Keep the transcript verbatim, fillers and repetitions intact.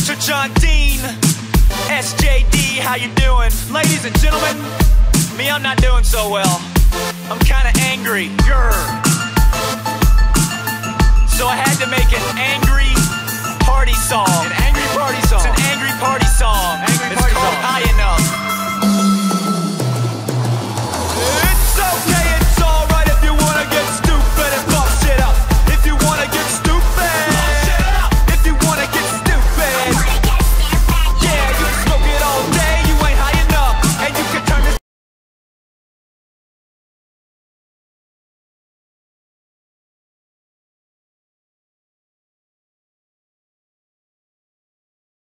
Mister JohnDean, S J D, how you doing? Ladies and gentlemen, me, I'm not doing so well. I'm kinda angry, grr. So I had to make an angry party song.